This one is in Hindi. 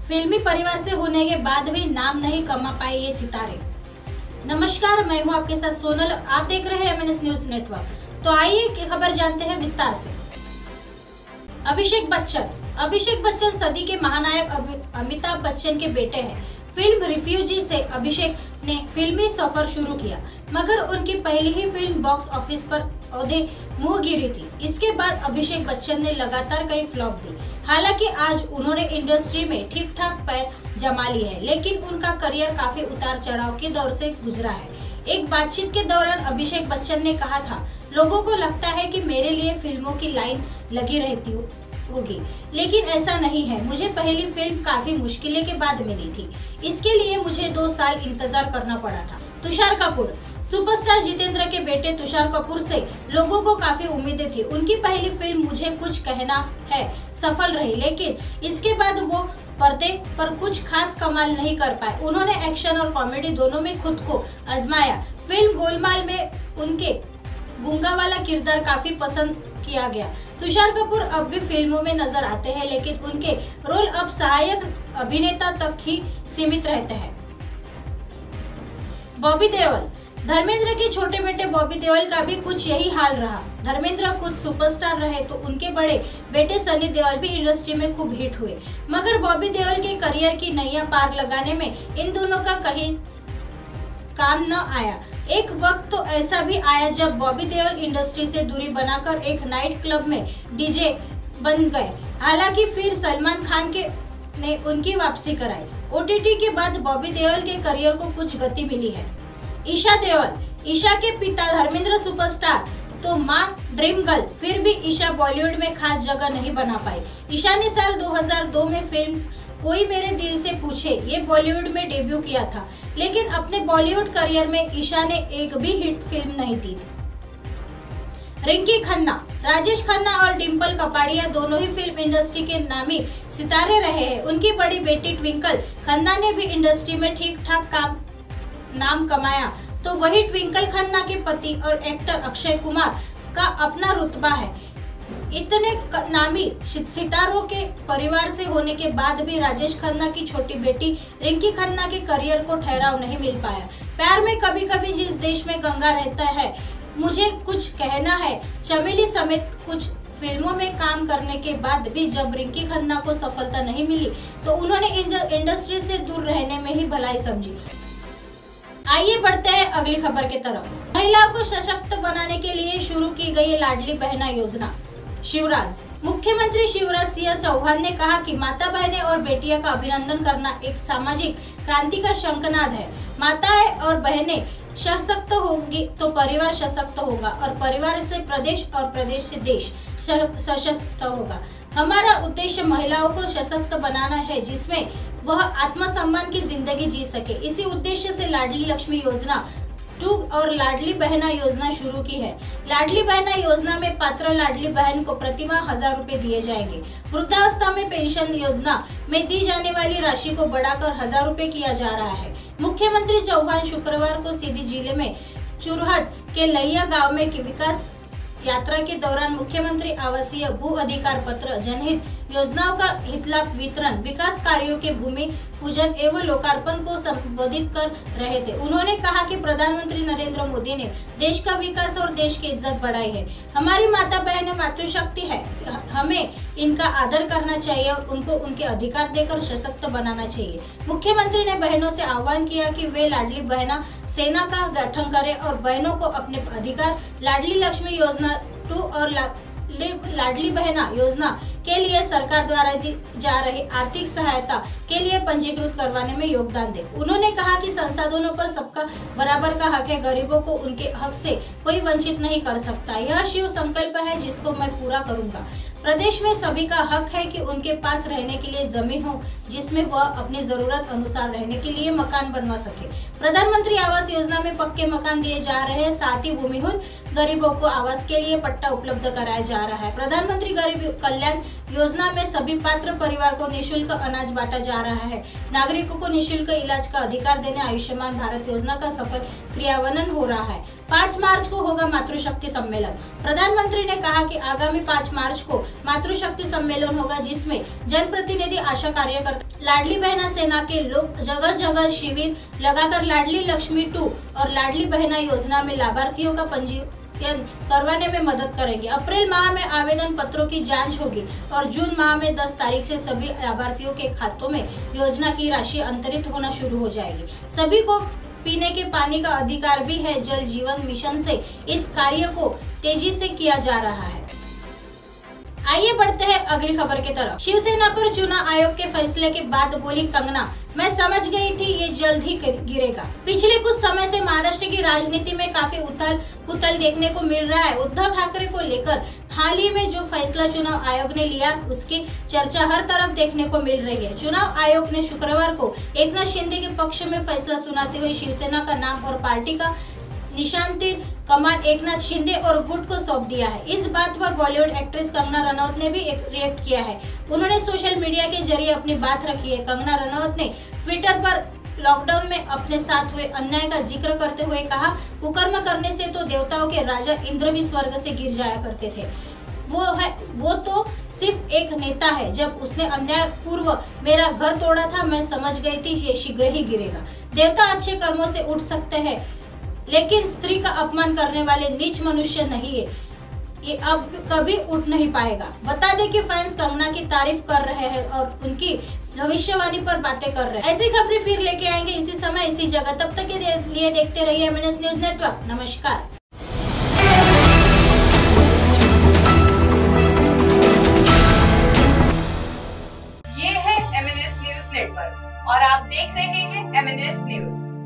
फिल्मी परिवार से होने के बाद भी नाम नहीं कमा पाए ये सितारे। नमस्कार, मैं हूं आपके साथ सोनल, आप देख रहे हैं MNS न्यूज नेटवर्क। तो आइए की खबर जानते हैं विस्तार से। अभिषेक बच्चन सदी के महानायक अमिताभ बच्चन के बेटे हैं। फिल्म रिफ्यूजी से अभिषेक ने फिल्मी सफर शुरू किया, मगर उनकी पहली ही फिल्म बॉक्स ऑफिस पर औंधे मुंह गिरी थी। इसके बाद अभिषेक बच्चन ने लगातार कई फ्लॉप दी। हालांकि आज उन्होंने इंडस्ट्री में ठीक ठाक पैर जमा ली है, लेकिन उनका करियर काफी उतार चढ़ाव के दौर से गुजरा है। एक बातचीत के दौरान अभिषेक बच्चन ने कहा था, लोगों को लगता है कि मेरे लिए फिल्मों की लाइन लगी रहती होगी, लेकिन ऐसा नहीं है। मुझे पहली फिल्म काफी मुश्किलों के बाद मिली थी, इसके लिए मुझे 2 साल इंतजार करना पड़ा था। तुषार कपूर सुपरस्टार जितेंद्र के बेटे तुषार कपूर से लोगों को काफी उम्मीदें थी। उनकी पहली फिल्म मुझे कुछ कहना है सफल रही, लेकिन इसके बाद वो पर्दे पर कुछ खास कमाल नहीं कर पाए। उन्होंने एक्शन और कॉमेडी दोनों में खुद को आजमाया। फिल्म गोलमाल में उनके गूंगा वाला किरदार काफी पसंद किया गया। तुषार कपूर अब भी फिल्मों में नजर आते हैं, लेकिन उनके रोल अब सहायक अभिनेता तक ही सीमित रहते हैं। बॉबी देओल धर्मेंद्र के छोटे बेटे बॉबी देओल का भी कुछ यही हाल रहा। धर्मेंद्र खुद सुपरस्टार रहे तो उनके बड़े बेटे सनी देओल भी इंडस्ट्री में खूब हिट हुए, मगर बॉबी देओल के करियर की नैया पार लगाने में इन दोनों का कहीं काम न आया। एक वक्त तो ऐसा भी आया जब बॉबी देओल इंडस्ट्री से दूरी बनाकर एक नाइट क्लब में डीजे बन गए। हालांकि फिर सलमान खान ने उनकी वापसी कराई। OTT के बाद बॉबी देओल के करियर को कुछ गति मिली है। ईशा के पिता धर्मेंद्र सुपरस्टार तो मां ड्रीम गर्ल, फिर भी ईशा बॉलीवुड में खास जगह नहीं बना पाई। ईशा ने साल 2002 में फिल्म कोई मेरे दिल से पूछे ये बॉलीवुड में डेब्यू किया था, लेकिन अपने बॉलीवुड करियर में ईशा ने एक भी हिट फिल्म नहीं दी। रिंकी खन्ना राजेश खन्ना और डिम्पल कपाड़िया दोनों ही फिल्म इंडस्ट्री के नामी सितारे रहे हैं। उनकी बड़ी बेटी ट्विंकल खन्ना ने भी इंडस्ट्री में ठीक ठाक नाम कमाया, तो वही ट्विंकल खन्ना के पति और एक्टर अक्षय कुमार का अपना रुतबा है। इतने नामी सितारों के परिवार से होने के बाद भी राजेश खन्ना की छोटी बेटी रिंकी खन्ना के करियर को ठहराव नहीं मिल पाया। प्यार में कभी कभी जिस देश में गंगा रहता है, मुझे कुछ कहना है, चमेली समेत कुछ फिल्मों में काम करने के बाद भी जब रिंकी खन्ना को सफलता नहीं मिली तो उन्होंने इंडस्ट्री से दूर रहने में ही भलाई समझी। आइए बढ़ते हैं अगली खबर की तरफ। महिलाओं को सशक्त बनाने के लिए शुरू की गई लाडली बहना योजना। मुख्यमंत्री शिवराज सिंह चौहान ने कहा कि माता बहनें और बेटियां का अभिनंदन करना एक सामाजिक क्रांति का शंखनाद है। माताएं और बहनें सशक्त होंगी तो परिवार सशक्त होगा, और परिवार से प्रदेश और प्रदेश से देश सशक्त होगा। हमारा उद्देश्य महिलाओं को सशक्त बनाना है, जिसमें वह आत्मसम्मान की जिंदगी जी सके। इसी उद्देश्य से लाडली लक्ष्मी योजना 2 और लाडली बहना योजना शुरू की है। लाडली बहना योजना में पात्र लाडली बहन को प्रतिमाह 1000 रुपए दिए जाएंगे। वृद्धावस्था में पेंशन योजना में दी जाने वाली राशि को बढ़ाकर 1000 रुपए किया जा रहा है। मुख्यमंत्री चौहान शुक्रवार को सीधी जिले में चुरहट के लैया गांव में विकास यात्रा के दौरान मुख्यमंत्री आवासीय भू अधिकार पत्र, जनहित योजनाओं का हितलाभ वितरण, विकास कार्यों के भूमि पूजन एवं लोकार्पण को संबोधित कर रहे थे। उन्होंने कहा कि प्रधानमंत्री नरेंद्र मोदी ने देश का विकास और देश की इज्जत बढ़ाई है। हमारी माता बहनें मातृशक्ति है, हमें इनका आदर करना चाहिए और उनको उनके अधिकार देकर सशक्त बनाना चाहिए। मुख्यमंत्री ने बहनों से आह्वान किया कि वे लाडली बहना सेना का गठन करें और बहनों को अपने अधिकार लाडली लक्ष्मी योजना 2 और लाडली बहना योजना के लिए सरकार द्वारा दी जा रही आर्थिक सहायता के लिए पंजीकृत करवाने में योगदान दे। उन्होंने कहा कि संसाधनों पर सबका बराबर का हक है, गरीबों को उनके हक से कोई वंचित नहीं कर सकता। यह शिव संकल्प है जिसको मैं पूरा करूंगा। प्रदेश में सभी का हक है कि उनके पास रहने के लिए जमीन हो, जिसमें वह अपनी जरूरत अनुसार रहने के लिए मकान बनवा सके। प्रधानमंत्री आवास योजना में पक्के मकान दिए जा रहे हैं, साथ ही भूमिहीन गरीबों को आवास के लिए पट्टा उपलब्ध कराया जा रहा है। प्रधानमंत्री गरीब कल्याण योजना में सभी पात्र परिवार को निःशुल्क अनाज बांटा जा रहा है। नागरिकों को निःशुल्क इलाज का अधिकार देने आयुष्मान भारत योजना का सफल क्रियान्वयन हो रहा है। 5 मार्च को होगा मातृशक्ति सम्मेलन। प्रधानमंत्री ने कहा कि आगामी 5 मार्च को मातृशक्ति सम्मेलन होगा, जिसमें जनप्रतिनिधि, आशा कार्यकर्ता, लाडली बहना सेना के लोग जगह जगह शिविर लगाकर लाडली लक्ष्मी 2 और लाडली बहना योजना में लाभार्थियों का पंजीयन करवाने में मदद करेंगे। अप्रैल माह में आवेदन पत्रों की जांच होगी और जून माह में 10 तारीख से सभी लाभार्थियों के खातों में योजना की राशि अंतरित होना शुरू हो जाएगी। सभी को पीने के पानी का अधिकार भी है। जल जीवन मिशन से इस कार्य को तेजी से किया जा रहा है। आइए बढ़ते हैं अगली खबर की तरफ। शिवसेना पर चुनाव आयोग के फैसले के बाद बोली कंगना, मैं समझ गई थी ये जल्द ही गिरेगा। पिछले कुछ समय से महाराष्ट्र की राजनीति में काफी उथल पुथल देखने को मिल रहा है। उद्धव ठाकरे को लेकर हाल ही में जो फैसला चुनाव आयोग ने लिया, उसकी चर्चा हर तरफ देखने को मिल रही है। चुनाव आयोग ने शुक्रवार को एकनाथ शिंदे के पक्ष में फैसला सुनाते हुए शिवसेना का नाम और पार्टी का निशान कमान एकनाथ शिंदे और गुट को सौंप दिया है। इस बात पर बॉलीवुड एक्ट्रेस कंगना रनौत ने भी रिएक्ट किया है। उन्होंने सोशल मीडिया के जरिए अपनी बात रखी है। कंगना रनौत ने ट्विटर पर लॉकडाउन में अपने साथ हुए अन्याय का जिक्र करते हुए कहा, कुकर्म करने से तो देवताओं के राजा इंद्र भी स्वर्ग से गिर जाया करते थे। वो तो सिर्फ एक नेता है। जब उसने अन्याय पूर्व मेरा घर तोड़ा था, मैं समझ गई थी ये शीघ्र ही गिरेगा। देवता अच्छे कर्मों से उठ सकते हैं, लेकिन स्त्री का अपमान करने वाले नीच मनुष्य नहीं है, ये अब कभी उठ नहीं पाएगा। बता दें कि फैंस कंगना की तारीफ कर रहे हैं और उनकी भविष्यवाणी पर बातें कर रहे हैं। ऐसी खबरें फिर लेके आएंगे इसी समय इसी जगह। तब तक के लिए देखते रहिए एमएनएस न्यूज नेटवर्क। नमस्कार। ये है एमएनएस न्यूज नेटवर्क और आप देख रहे हैं एमएनएस न्यूज।